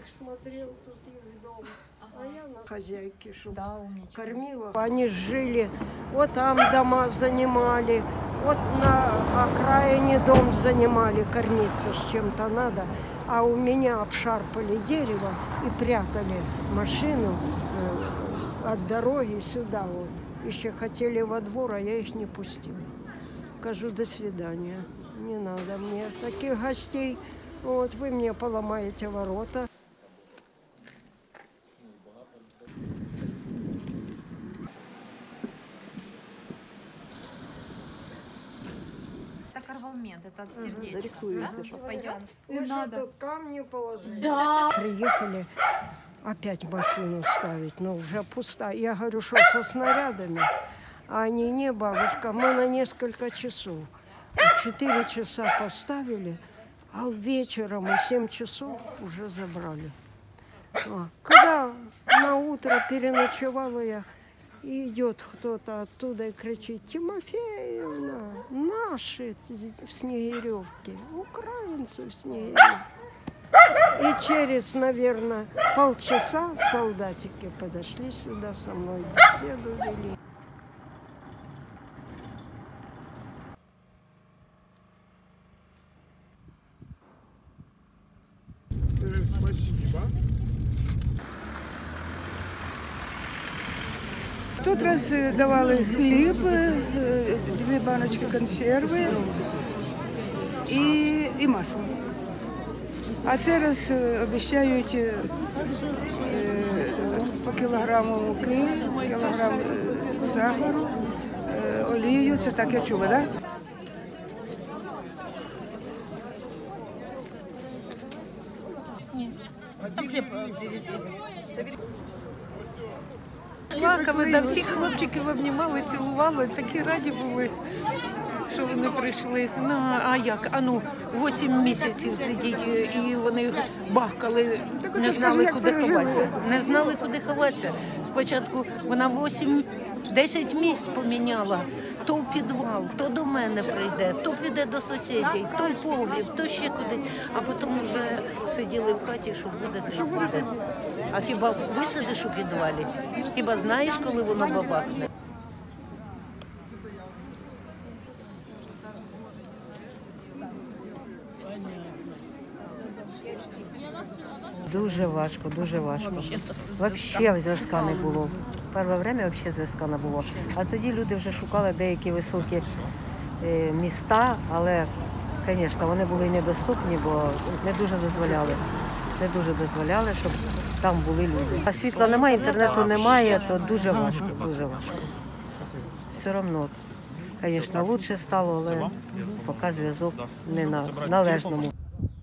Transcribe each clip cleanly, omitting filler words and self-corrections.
смотрел тут их дом. А я на хозяйке, чтобы Да, умничка. кормила. Они жили, вот там дома занимали, вот на окраине дом занимали, кормиться с чем-то надо. А у меня обшарпали дерево и прятали машину от дороги сюда вот. Еще хотели во двор, а я их не пустила. Скажу, до свидания. Не надо мне таких гостей. Вот вы мне поломаете ворота. Это карвалмент, это от сердечка. Зарисую, да? если что. Пойдем? Вы что, тут камни положили? Да. Приехали опять машину ставить, но уже пустая. Я говорю, что со снарядами? А они, не, бабушка, мы на несколько часов. 4 часа поставили, а вечером и 7 часов уже забрали. Когда на утро переночевала я, и идет кто-то оттуда и кричит: Тимофеевна, наши в Снегиревке, украинцы в Снегиревке. И через, наверное, полчаса солдатики подошли сюда, со мной беседу вели. Спасибо. Тут раз давали хліб, 2 баночки консерви і масло. А зараз обіцяють по кілограму муки, кілограм сахару, олію. Це так я чула, так? Да? Плакали, да, всіх хлопчиків обнімали, цілували, такі раді були, що вони прийшли. Ну, а як? А ну, 8 місяців сидіть, і вони бахкали, не знали, куди ховатися. Не знали, куди ховатися. Спочатку вона 10 місць поміняла. То в підвал, то до мене прийде, то піде до сусідів, то в погріб, то ще кудись. А потім вже сиділи в хаті, що буде, то й буде. А хіба висидиш у підвалі? Хіба знаєш, коли воно бабахне? Дуже важко, дуже важко. Взагалі зв'язка не було. Перше время взагалі зв'язка не було. А тоді люди вже шукали деякі високі міста, але, звісно, вони були і недоступні, бо не дуже дозволяли. Не дуже дозволяли, щоб там були люди. А світла немає, інтернету немає, то дуже важко, дуже важко. Все одно, звісно, краще стало, але поки зв'язок не на належному.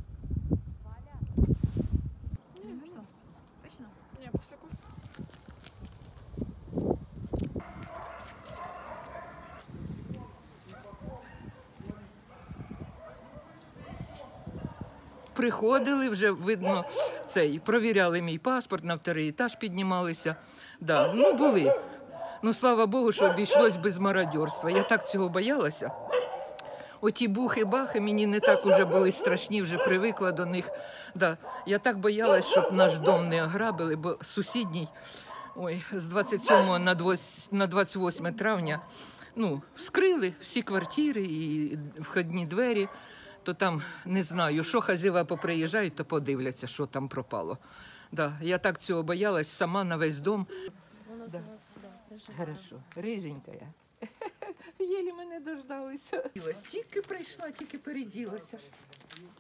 Приходили, вже, видно, провіряли мій паспорт, на 2-й етаж піднімалися. Да, ну, були. Ну, слава Богу, що обійшлось без мародерства. Я так цього боялася. Оті бухи-бахи мені не так уже були страшні, вже привикла до них. Да, я так боялась, щоб наш дом не ограбили, бо сусідній, з 27 на 28 травня, вскрили всі квартири і входні двері. То там, не знаю, що хазяїва поприїжджають, то подивляться, що там пропало. Да, я так цього боялась, сама на весь дом. Да. Хорошо, риженька я. Єлі мене дождалися. Тільки прийшла, тільки переділася.